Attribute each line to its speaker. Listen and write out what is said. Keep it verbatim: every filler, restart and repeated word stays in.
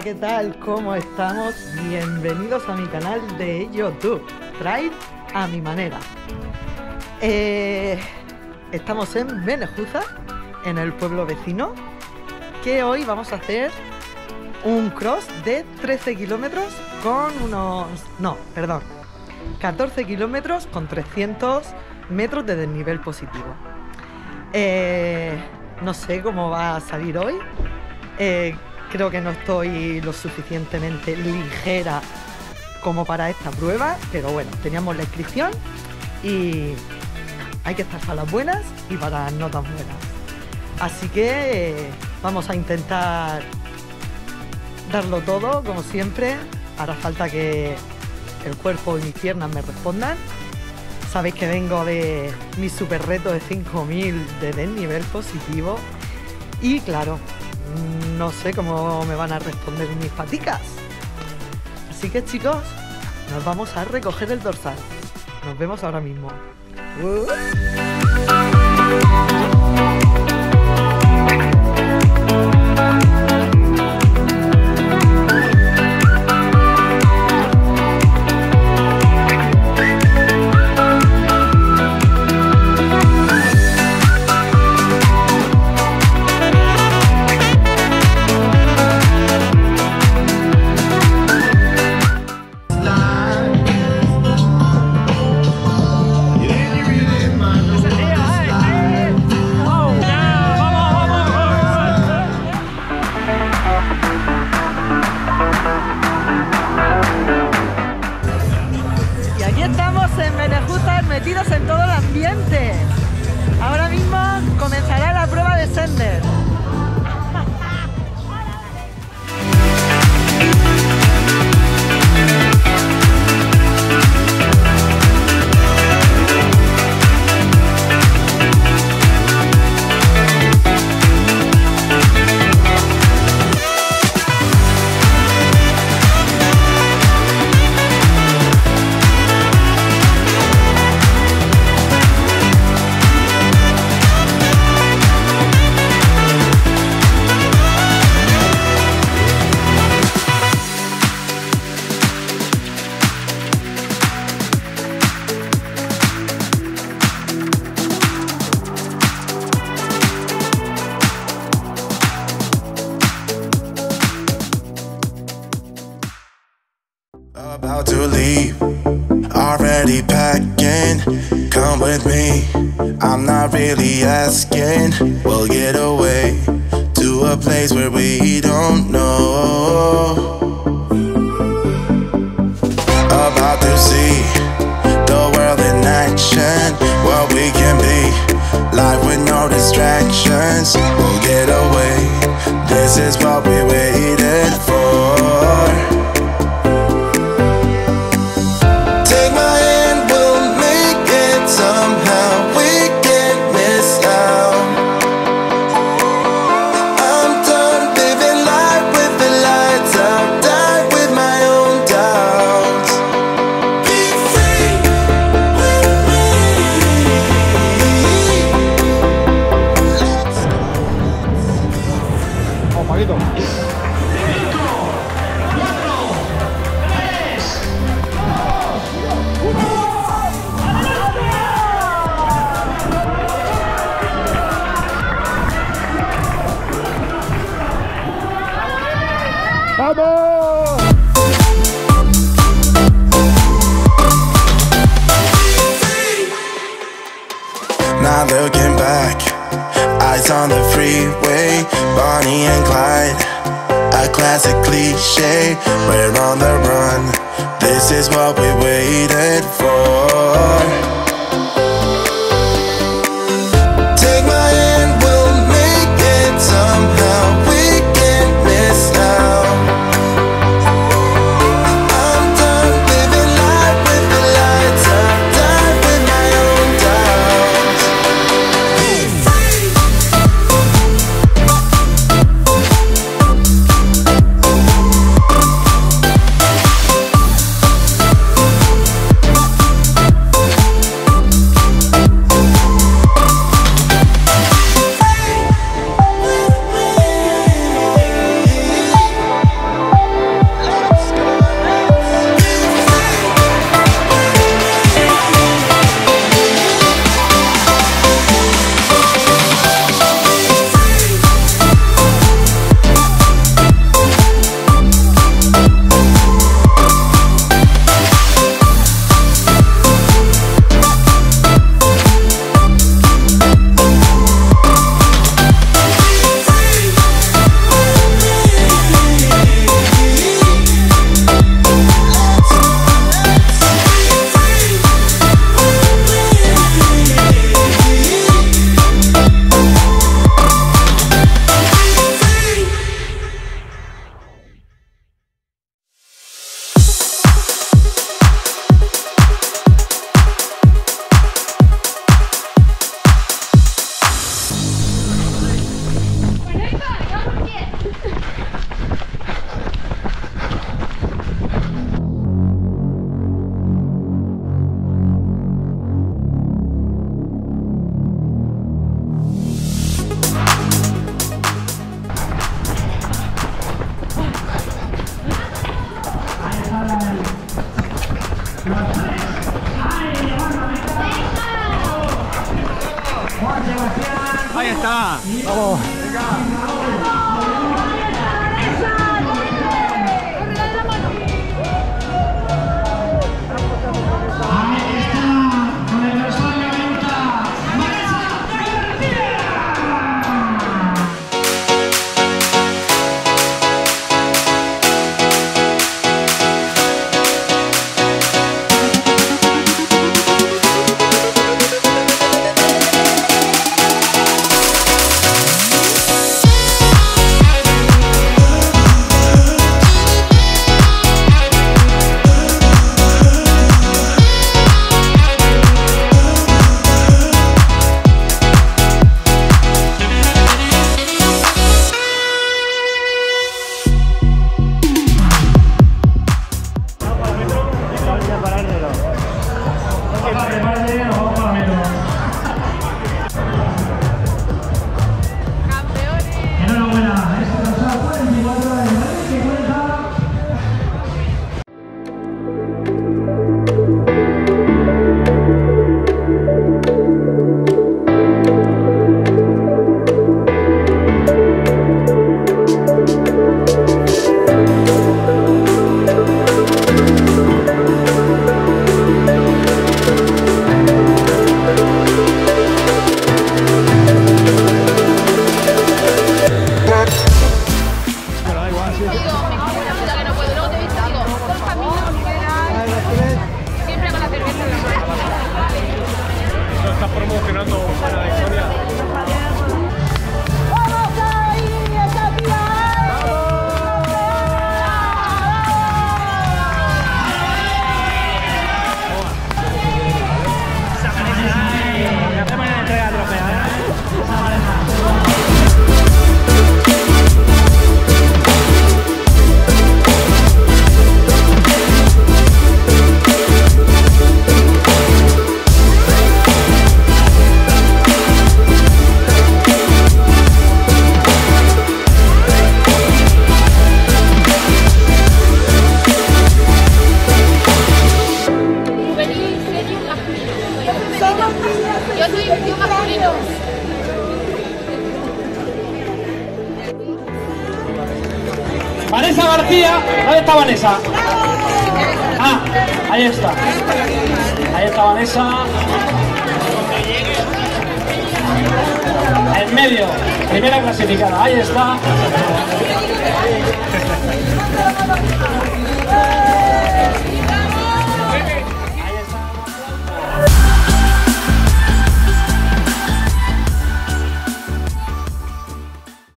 Speaker 1: ¿qué tal? ¿Cómo estamos? Bienvenidos a mi canal de YouTube, Trail a mi manera. Eh, estamos en Benejuza, en el pueblo vecino, que hoy vamos a hacer un cross de trece kilómetros con unos... no, perdón, catorce kilómetros con trescientos metros de desnivel positivo. Eh, no sé cómo va a salir hoy. Eh, creo que no estoy lo suficientemente ligera como para esta prueba, pero bueno, teníamos la inscripción y hay que estar para las buenas y para las no tan buenas. Así que eh, vamos a intentar darlo todo, como siempre. Hará falta que el cuerpo y mis piernas me respondan. Sabéis que vengo de mi super reto de cinco mil de desnivel positivo y claro, no sé cómo me van a responder mis paticas. Así que chicos, nos vamos a recoger el dorsal. Nos vemos ahora mismo. Uh. En Benejuza, metidos en todo el ambiente. Ahora mismo comenzará la prueba de Sender.
Speaker 2: About to leave, already packing. Come with me, I'm not really asking. We'll get away to a place where we don't know. About to see the world in action, what we can be, life with no distractions. We'll get away, this is what we waited for.
Speaker 1: ¡Vamos!
Speaker 2: Not looking back, eyes on the freeway, Bonnie and Clyde, a classic cliche. We're on the run, this is what we waited for. Take my hand, we'll make it somehow. We can't miss now.
Speaker 3: Ahí está. Vamos.
Speaker 4: Yo soy yo masculino.
Speaker 5: Vanessa García, ¿dónde está Vanessa? Ah, ahí está. Ahí está Vanessa. En medio, primera clasificada, ahí está.